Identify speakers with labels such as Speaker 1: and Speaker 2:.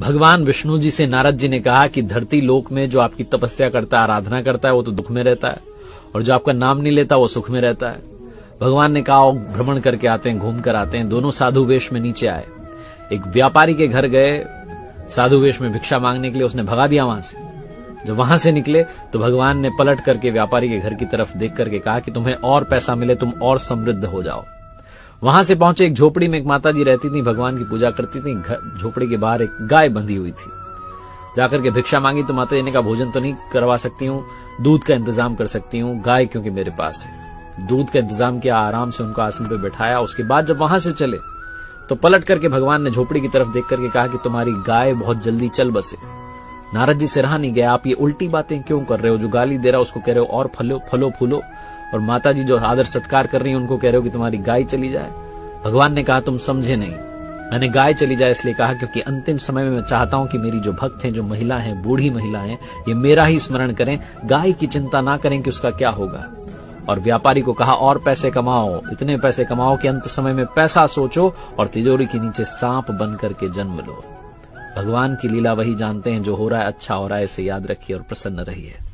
Speaker 1: भगवान विष्णु जी से नारद जी ने कहा कि धरती लोक में जो आपकी तपस्या करता है, आराधना करता है, वो तो दुख में रहता है, और जो आपका नाम नहीं लेता वो सुख में रहता है। भगवान ने कहा भ्रमण करके आते हैं, घूम कर आते हैं। दोनों साधु वेश में नीचे आए, एक व्यापारी के घर गए साधु वेश में भिक्षा मांगने के लिए, उसने भगा दिया वहां से। जब वहां से निकले तो भगवान ने पलट करके व्यापारी के घर की तरफ देख करके कहा कि तुम्हें और पैसा मिले, तुम और समृद्ध हो जाओ। वहां से पहुंचे एक झोपड़ी में, एक माता जी रहती थी, भगवान की पूजा करती थी। झोपड़ी के बाहर एक गाय बंधी हुई थी। जाकर के भिक्षा मांगी तो माता जी ने कहा भोजन तो नहीं करवा सकती हूँ, दूध का इंतजाम कर सकती हूँ, गाय क्योंकि मेरे पास है। दूध का इंतजाम किया, आराम से उनको आसन पे बैठाया। उसके बाद जब वहां से चले तो पलट करके भगवान ने झोपड़ी की तरफ देख करके कहा कि तुम्हारी गाय बहुत जल्दी चल बसे। नारद जी से रहा नहीं गया, आप ये उल्टी बातें क्यों कर रहे हो? जो गाली दे रहा है उसको कह रहे हो और फलो फूलो, और माता जी जो आदर सत्कार कर रही है उनको कह रहे हो कि तुम्हारी गाय चली जाए। भगवान ने कहा तुम समझे नहीं, मैंने गाय चली जाए इसलिए कहा क्योंकि अंतिम समय में मैं चाहता हूं कि मेरी जो भक्त हैं, जो महिला हैं, बूढ़ी महिला हैं, ये मेरा ही स्मरण करें, गाय की चिंता ना करें कि उसका क्या होगा। और व्यापारी को कहा और पैसे कमाओ, इतने पैसे कमाओ कि अंत समय में पैसा सोचो और तिजोरी के नीचे सांप बन करके जन्म लो। भगवान की लीला वही जानते हैं, जो हो रहा है अच्छा हो रहा है, इसे याद रखिए और प्रसन्न रहिए।